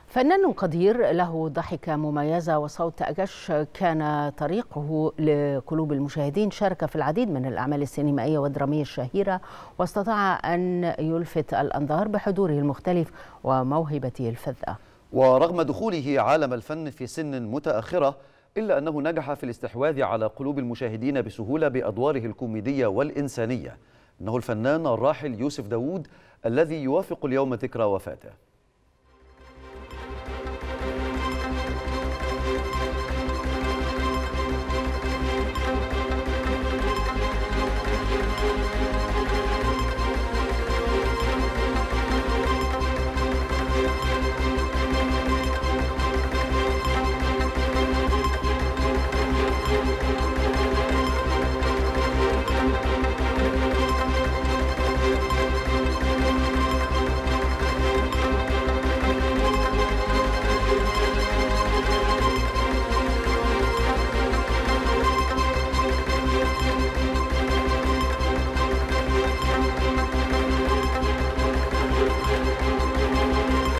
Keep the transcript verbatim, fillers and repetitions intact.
فنان قدير له ضحكة مميزة وصوت أجش كان طريقه لقلوب المشاهدين. شارك في العديد من الأعمال السينمائية والدرامية الشهيرة، واستطاع أن يلفت الأنظار بحضوره المختلف وموهبته الفذة. ورغم دخوله عالم الفن في سن متأخرة، إلا أنه نجح في الاستحواذ على قلوب المشاهدين بسهولة بأدواره الكوميدية والإنسانية. إنه الفنان الراحل يوسف داوود الذي يوافق اليوم ذكرى وفاته.